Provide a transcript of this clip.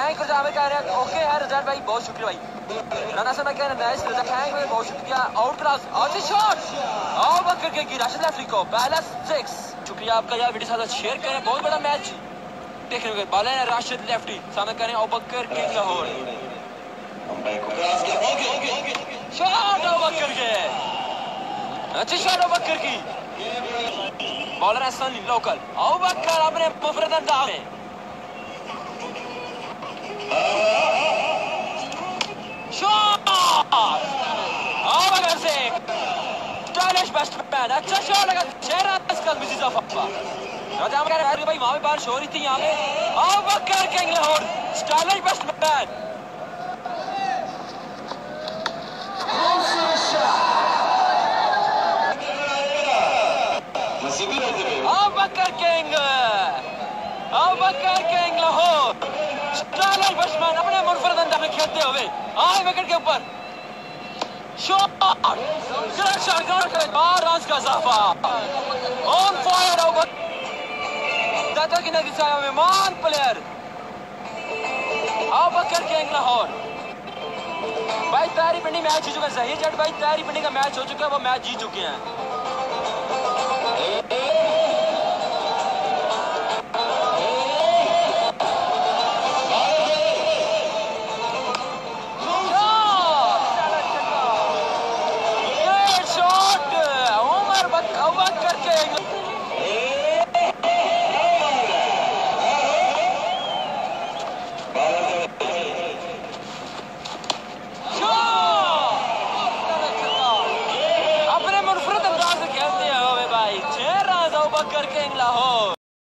Thank you Jamir कह रहे हैं ओके है रिजल्ट भाई, बहुत शुक्रिया भाई। राना सर मैं कह रहे हैं नाइस रिजल्ट, थैंक यू बहुत शुक्रिया। आउट क्रॉस अच्छी शॉट और बकर के राशिद लेफ्टी को बैलेंस 6। शुक्रिया आपका यार, वीडियो साथ शेयर करें, बहुत बड़ा मैच देखने को। बॉलर है राशिद लेफ्टी, सामने करें अबकर किंग लाहौर, शॉट अबकर के अच्छी शॉट अबकर की। बॉलर है सनी लोकल, अबकर अपने मुफरद अंदाज में शॉट अबकर से स्टाइलिश बैट्समैन, अच्छा शॉट लगा, 6 रन का मिसिस ऑफ राजा कह रहे भाई वहां पे बारिश हो रही थी, यहाँ पे अबकर किंग लाहौर स्टाइलिश बैट्समैन। अबकर किंग लाहौर स्टाइलिश बैट्समैन अपने मुनफरद अंदाज में खेलते हुए आए विकेट के ऊपर शॉट, ग्रेट शॉट, 4 रन का इजाफा ऑन फायर। दादा की नजर से आया मेहमान प्लेयर अबकर किंग लाहौर भाई। तारी पिंडी मैच जीत चुका है, जहीर जट भाई तारी पिंडी का मैच हो चुका है, वो मैच जीत चुके हैं।